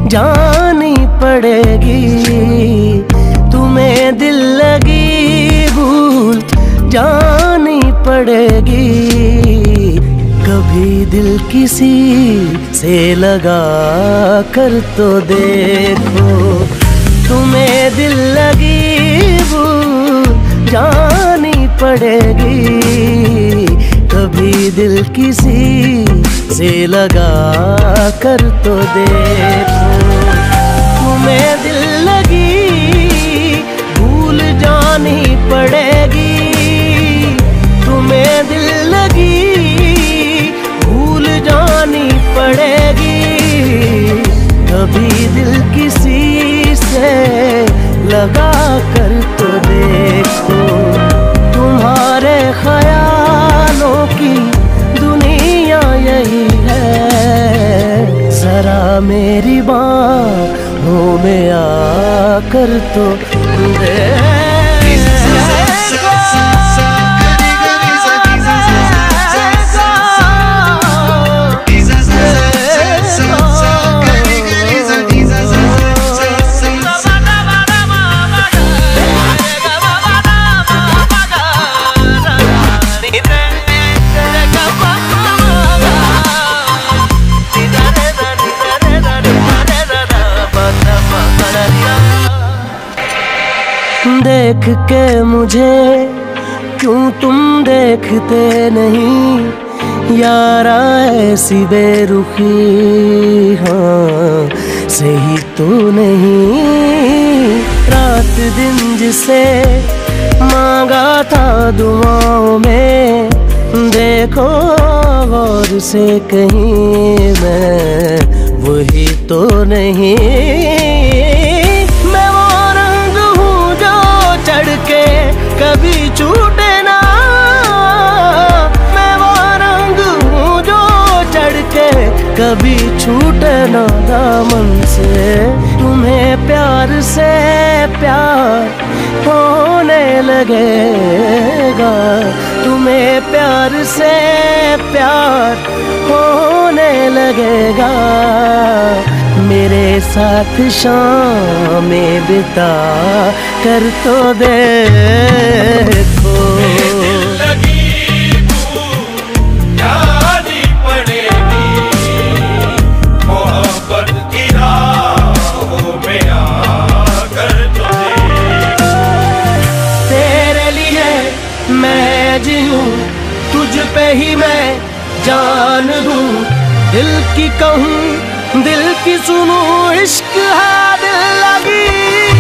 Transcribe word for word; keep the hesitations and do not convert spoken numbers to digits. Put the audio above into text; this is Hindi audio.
जानी पड़ेगी। तुम्हें दिल लगी भूल जानी पड़ेगी। कभी दिल किसी से लगा कर तो देखो। तुम्हें दिल लगी भूल जानी पड़ेगी। कभी दिल किसी से लगा कर तो देखो। तुम्हें दिल लगी भूल जानी पड़ेगी। तुम्हें दिल लगी भूल जानी पड़ेगी। कभी दिल किसी से लगा कर तो देखो। तुम्हारे ख्यालों की दुनिया यही है। जरा मेरी बाहों में आकर तो देखो। देख के मुझे क्यों तुम देखते नहीं यारा ऐसी बेरुखी। हाँ सही तो नहीं। रात दिन जिसे मांगा था दुआओं में देखो गौर से कहीं मैं वही तो नहीं। कभी छूटे ना मैं वो रंग हूँ जो चढ़ के कभी छूटे ना दामन से। तुम्हें प्यार से प्यार होने लगेगा। तुम्हें प्यार से प्यार होने लगेगा। मेरे साथ शाम में बिता कर तो देखो। दिल लगी भूल जानी पड़ेगी। मोहब्बत की राहों में आकर तो देखो। तेरे लिए मैं जीऊं तुझ पे ही मैं जान दूं। दिल की कहूँ दिल की सुनूं इश्क है दिल लगी।